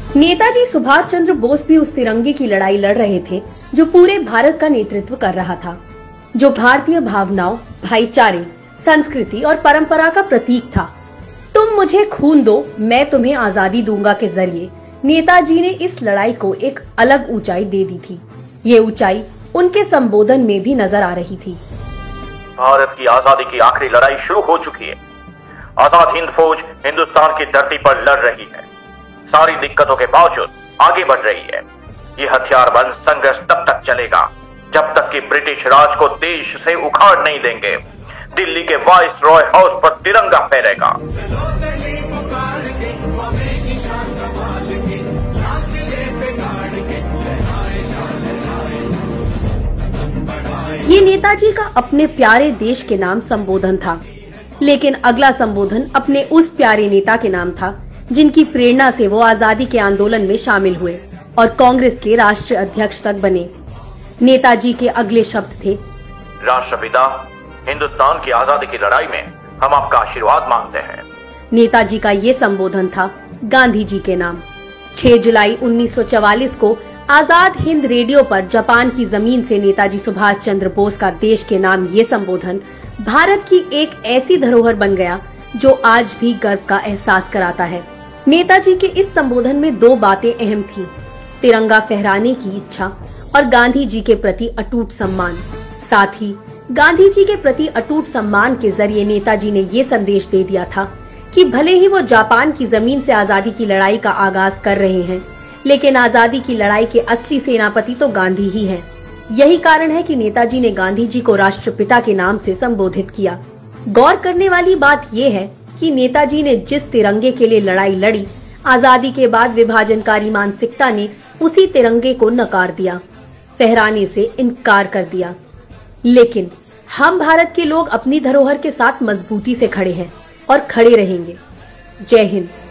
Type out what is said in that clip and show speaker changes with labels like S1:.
S1: नेताजी सुभाष चंद्र बोस भी उस तिरंगे की लड़ाई लड़ रहे थे जो पूरे भारत का नेतृत्व कर रहा था, जो भारतीय भावनाओं, भाईचारे, संस्कृति और परंपरा का प्रतीक था। तुम मुझे खून दो, मैं तुम्हें आजादी दूंगा के जरिए नेताजी ने इस लड़ाई को एक अलग ऊंचाई दे दी थी। ये ऊंचाई उनके संबोधन में भी नजर आ रही थी।
S2: भारत की आजादी की आखिरी लड़ाई शुरू हो चुकी है। आजाद हिंद फौज हिंदुस्तान की धरती पर लड़ रही है। सारी दिक्कतों के बावजूद आगे बढ़ रही है। ये हथियारबंद संघर्ष तब तक चलेगा जब तक कि ब्रिटिश राज को देश से उखाड़ नहीं देंगे। दिल्ली के वाइस रॉय हाउस पर तिरंगा फहरेगा।
S1: ये नेताजी का अपने प्यारे देश के नाम संबोधन था, लेकिन अगला संबोधन अपने उस प्यारे नेता के नाम था जिनकी प्रेरणा से वो आजादी के आंदोलन में शामिल हुए और कांग्रेस के राष्ट्रीय अध्यक्ष तक बने। नेताजी के अगले शब्द थे,
S2: राष्ट्रपिता, हिंदुस्तान की आजादी की लड़ाई में हम आपका आशीर्वाद मांगते हैं।
S1: नेताजी का ये संबोधन था गांधी जी के नाम। 6 जुलाई 1944 को आजाद हिंद रेडियो पर जापान की जमीन से नेताजी सुभाष चंद्र बोस का देश के नाम ये संबोधन भारत की एक ऐसी धरोहर बन गया जो आज भी गर्व का एहसास कराता है। नेताजी के इस संबोधन में 2 बातें अहम थी, तिरंगा फहराने की इच्छा और गांधी जी के प्रति अटूट सम्मान। साथ ही गांधी जी के प्रति अटूट सम्मान के जरिए नेताजी ने ये संदेश दे दिया था कि भले ही वो जापान की जमीन से आजादी की लड़ाई का आगाज कर रहे हैं, लेकिन आजादी की लड़ाई के असली सेनापति तो गांधी ही हैं। यही कारण है कि नेताजी ने गांधी जी को राष्ट्रपिता के नाम से संबोधित किया। गौर करने वाली बात यह है कि नेताजी ने जिस तिरंगे के लिए लड़ाई लड़ी, आजादी के बाद विभाजनकारी मानसिकता ने उसी तिरंगे को नकार दिया, फहराने से इनकार कर दिया। लेकिन हम भारत के लोग अपनी धरोहर के साथ मजबूती से खड़े हैं और खड़े रहेंगे। जय हिंद।